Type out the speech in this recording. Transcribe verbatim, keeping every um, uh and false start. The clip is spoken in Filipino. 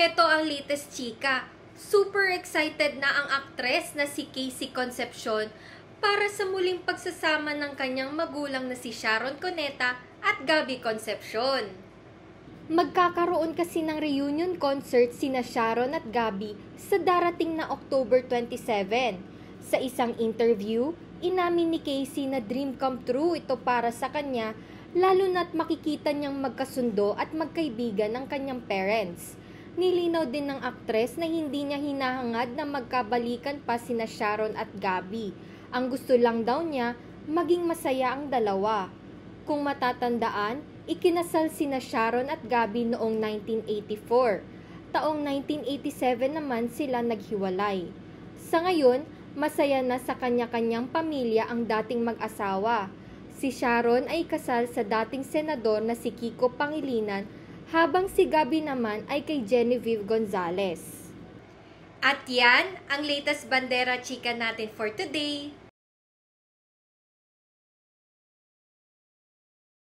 Heto ang latest chika. Super excited na ang aktres na si Casey Concepcion para sa muling pagsasama ng kanyang magulang na si Sharon Cuneta at Gabby Concepcion. Magkakaroon kasi ng reunion concert sina Sharon at Gabby sa darating na October twenty-seven. Sa isang interview, inamin ni Casey na dream come true ito para sa kanya, lalo na't makikita niyang magkasundo at magkaibigan ng kanyang parents. Nilinaw din ng aktres na hindi niya hinahangad na magkabalikan pa sina Sharon at Gabby. Ang gusto lang daw niya, maging masaya ang dalawa. Kung matatandaan, ikinasal sina Sharon at Gabby noong nineteen eighty-four. Taong nineteen eighty-seven naman sila naghiwalay. Sa ngayon, masaya na sa kanya-kanyang pamilya ang dating mag-asawa. Si Sharon ay kasal sa dating senador na si Kiko Pangilinan, habang si Gabby naman ay kay Genevieve Gonzalez. At yan ang latest bandera chika natin for today.